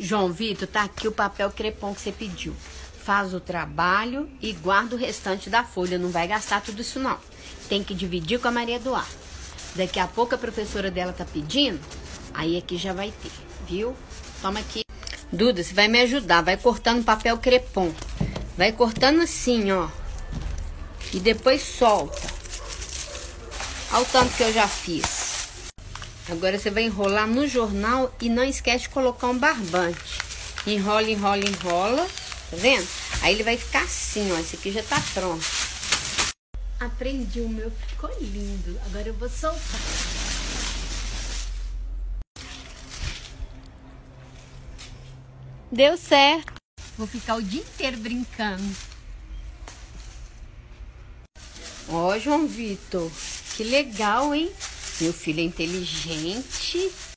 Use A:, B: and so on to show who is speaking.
A: João Vitor, tá aqui o papel crepom que você pediu. Faz o trabalho e guarda o restante da folha. Não vai gastar tudo isso, não. Tem que dividir com a Maria Eduarda. Daqui a pouco a professora dela tá pedindo, aí aqui já vai ter, viu? Toma aqui. Duda, você vai me ajudar. Vai cortando papel crepom. Vai cortando assim, ó. E depois solta. Olha o tanto que eu já fiz. Agora você vai enrolar no jornal e não esquece de colocar um barbante. Enrola, enrola, enrola. Tá vendo? Aí ele vai ficar assim, ó. Esse aqui já tá pronto. Aprendi, o meu ficou lindo. Agora eu vou soltar. Deu certo. Vou ficar o dia inteiro brincando. Ó, João Vitor, que legal, hein? Meu filho é inteligente.